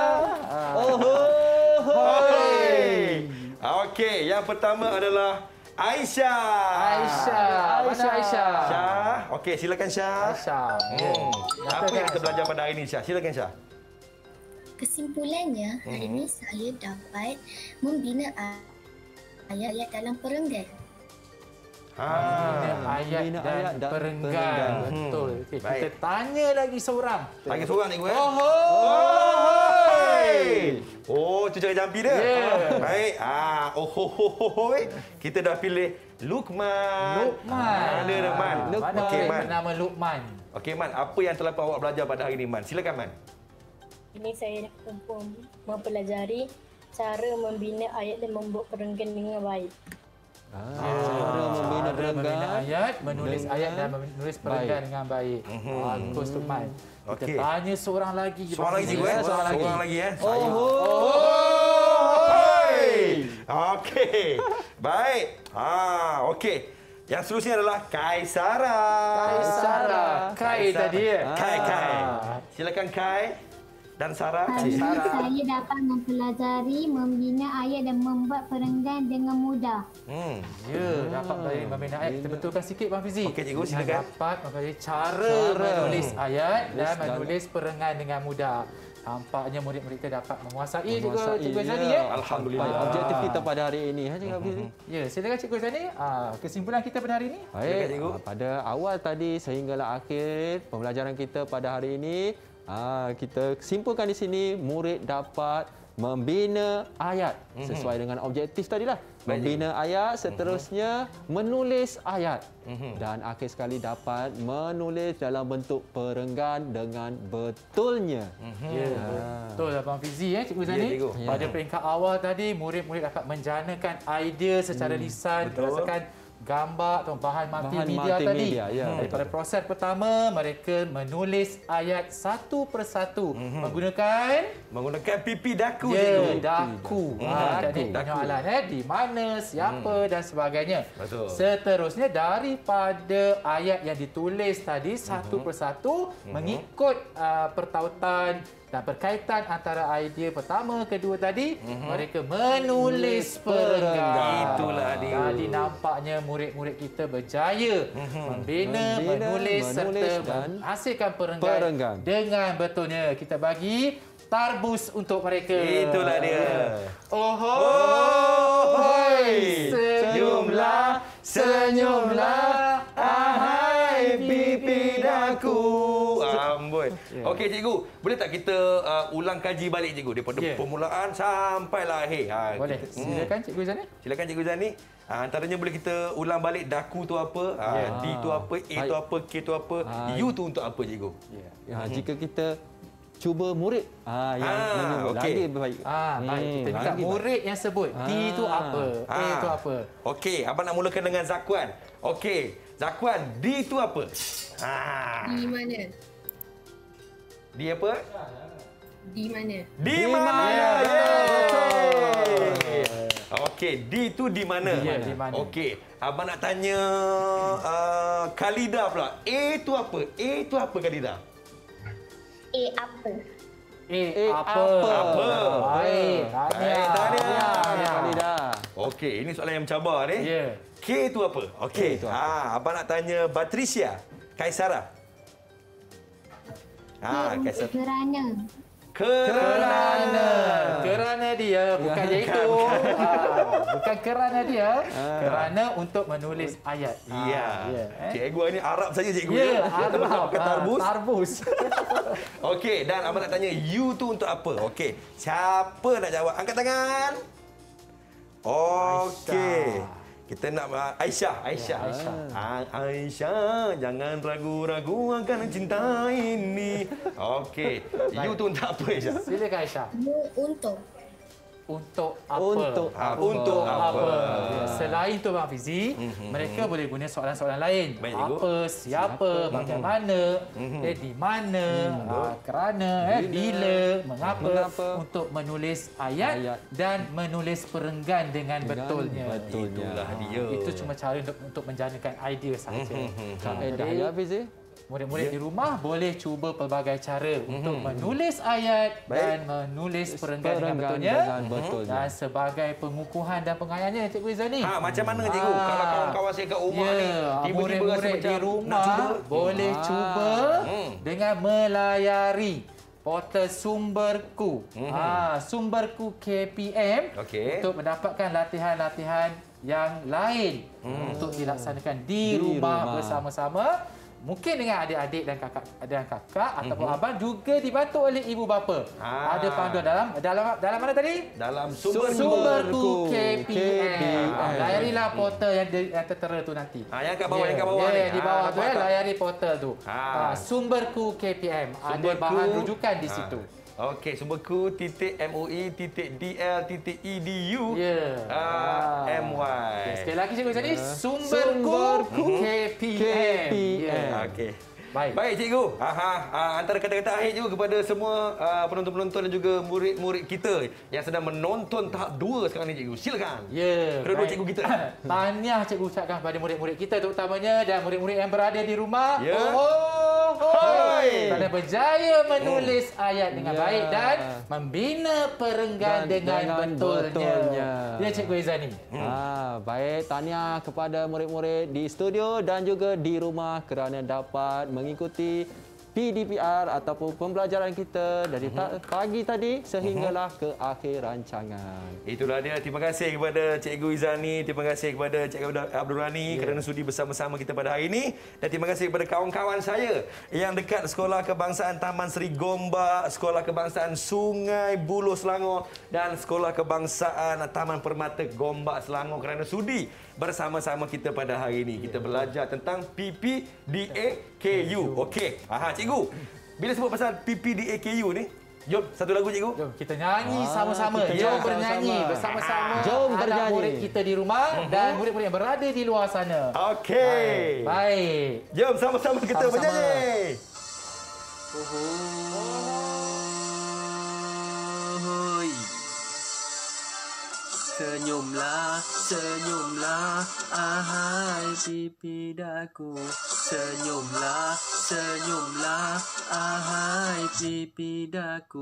Okey, yang pertama adalah Aisyah. Mana Aisyah? Syah. Okey, silakan Syah. Aisyah. Apa yang kita belajar pada hari ini Syah? Silakan Syah. Kesimpulannya, hari ini saya dapat membina ayat-ayat dalam perenggan. Ayat dan perenggan. Betul. Okay, kita tanya lagi seorang. Lagi seorang Cikgu ya? Oh, tu cara jampi dia. Baik. Kita dah pilih Luqman. Mana Man? Okey, Man. Nama Luqman. Okey Man, apa yang telah awak belajar pada hari ini Man? Silakan Man. Ini saya mempelajari cara membina ayat dan membuat perenggan dengan baik. Cara membina ayat, menulis ayat dan menulis perenggan dengan baik. Bagus Luqman. Kita tanya seorang lagi. Seorang lagi Cikgu ya? Seorang lagi ya? Okey. Baik. Okey. Yang seterusnya adalah Kaisara. Kai tadi ya? Kai. Silakan Kai dan Sarah. Hari ini saya dapat mempelajari membina ayat dan membuat perenggan dengan mudah. Dapat belajar membina ayat. Kita betulkan sikit Bang Fizi. Okey Cikgu, silakan. Dapat mempelajari cara menulis ayat dan menulis perenggan dengan mudah. Tampaknya murid-murid kita dapat menguasai Cikgu Zani ya. Alhamdulillah. Objektif kita pada hari ini Cikgu Fizi. Ya, silakan Cikgu Zani. Kesimpulan kita pada hari ini. Baik, pada awal tadi sehinggalah akhir pembelajaran kita pada hari ini, kita simpulkan di sini murid dapat membina ayat sesuai dengan objektif tadilah. Membina ayat, seterusnya menulis ayat dan akhir sekali dapat menulis dalam bentuk perenggan dengan betulnya. Betul Abang Fizi Cikgu Zani. Pada peringkat awal tadi murid-murid dapat menjanakan idea secara lisan berdasarkan gambar atau bahan multimedia tadi. Daripada proses pertama, mereka menulis ayat satu persatu menggunakan pipi daku. Daku. Teknik penyoalan di mana, siapa dan sebagainya. Betul. Seterusnya daripada ayat yang ditulis tadi satu persatu mengikut pertautan dan berkaitan antara idea pertama, kedua tadi, mereka menulis perenggan. Itulah dia. Jadi nampaknya murid-murid kita berjaya membina, menulis serta menghasilkan perenggan dengan betulnya. Kita bagi tarbus untuk mereka. Itulah dia. Senyumlah, ahai pipi daku. Amboi. Okey Cikgu, boleh tak kita ulang kaji balik Cikgu daripada permulaan sampai akhir? Boleh. Silakan Cikgu Zani. Silakan Cikgu Zani. Antaranya boleh kita ulang balik daku tu apa, D tu apa, A tu apa, K tu apa, U tu untuk apa Cikgu? Jika kita cuba murid yang lagi baik. Baik, kita minta murid yang sebut D tu apa, A tu apa. Okey, abang nak mulakan dengan Zakwan. Okey, Zakwan, D tu apa? Di mana? D apa? Di mana? Di mana? Okey, D tu di mana? Di mana. Okey, abang nak tanya Khalida pula. A tu apa? A tu apa Khalida? A apa? Apa? Baik, tahniah. Khalida. Okey, ini soalan yang mencabar ni. K tu apa? Okey. Abang nak tanya Patricia. Kaisara. Kaisara. Kerana dia bukan iaitu. Bukan kerana dia, kerana untuk menulis ayat. Cikgu ni Arab saja cikgu. Arab. Tarbus. Okey, dan abang nak tanya U tu untuk apa? Okey. Siapa nak jawab? Angkat tangan. Okey. Kita nak Aisyah. Aisyah, jangan ragu-ragu akan cinta ini. Okey. U tu untuk apa Aisyah? Silakan Aisyah. Untung. untuk apa? Untuk apa? Ya, selain itu Bang Fizi, mereka boleh guna soalan-soalan lain. Apa, siapa, bagaimana, di mana, kerana, bila, mengapa, untuk menulis ayat dan menulis perenggan dengan betulnya. Itulah dia. Itu cuma cara untuk menjanakan idea sahaja. Dah ya Fizi. Murid-murid di rumah boleh cuba pelbagai cara untuk menulis ayat dan menulis perenggan dengan betulnya. Dan sebagai pengukuhan dan pengayanya Cikgu Izzani. Macam mana Cikgu? Kalau kawan-kawan saya kat rumah ni tiba-tiba rasa murid-murid macam di rumah boleh cuba dengan melayari portal Sumberku. Sumberku KPM untuk mendapatkan latihan-latihan yang lain untuk dilaksanakan di rumah bersama-sama. Mungkin dengan adik-adik dan kakak ataupun abang juga dibantu oleh ibu bapa. Ada panduan dalam mana tadi? Dalam Sumberku KPM. Layarilah portal yang tertera tu nanti. Yang kat bawah, yang kat bawah ni. Di bawah tu layari portal tu. Sumberku KPM. Ada bahan rujukan di situ. Okey, sumberku.moi.dl.edu MY. Sekali lagi Cikgu Izzani, Sumberku KPM. Okey. Baik Cikgu. Antara kata-kata akhir juga kepada semua penonton-penonton dan juga murid-murid kita yang sedang menonton tahap 2 sekarang ni Cikgu. Silakan. Kedua Cikgu kita. Tahniah Cikgu ucapkan kepada murid-murid kita terutamanya dan murid-murid yang berada di rumah. Kerana berjaya menulis ayat dengan baik dan membina perenggan dengan betulnya. Ya Cikgu Izzani. Baik, tahniah kepada murid-murid di studio dan juga di rumah kerana dapat mengikuti PDPR ataupun pembelajaran kita dari pagi tadi sehinggalah ke akhir rancangan. Itulah dia. Terima kasih kepada Cikgu Izzani, terima kasih kepada Cikgu Abdul Rani kerana sudi bersama-sama kita pada hari ini, dan terima kasih kepada kawan-kawan saya yang dekat Sekolah Kebangsaan Taman Seri Gombak, Sekolah Kebangsaan Sungai Buloh Selangor dan Sekolah Kebangsaan Taman Permata Gombak Selangor kerana sudi bersama-sama kita pada hari ini. Kita belajar tentang PPDAKU. Okey. Cikgu. Bila sebut pasal PPDAKU ni, jom satu lagu Cikgu. Jom kita nyanyi sama-sama. Jom bernyanyi bersama-sama. Jom bernyanyi. Murid kita di rumah dan murid-murid yang berada di luar sana. Okey. Baik. Jom sama-sama kita bernyanyi. Senyumlah, senyumlah, ahai pipi daku. Senyumlah, senyumlah, ahai pipi daku.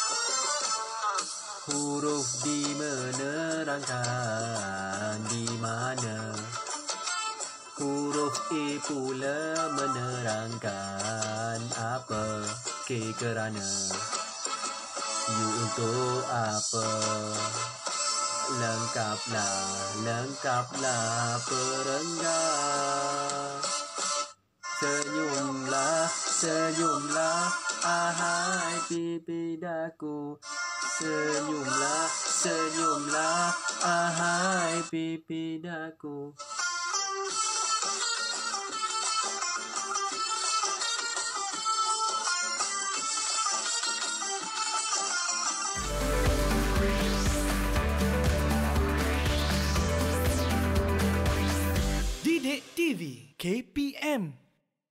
Huruf di menerangkan di mana. Huruf E pula menerangkan apa. K kerana. U untuk apa. Lengkaplah, lengkaplah perenggan. Senyumlah, senyumlah, ahai pipi daku. Senyumlah, senyumlah, ahai pipi daku. Didik TV KPM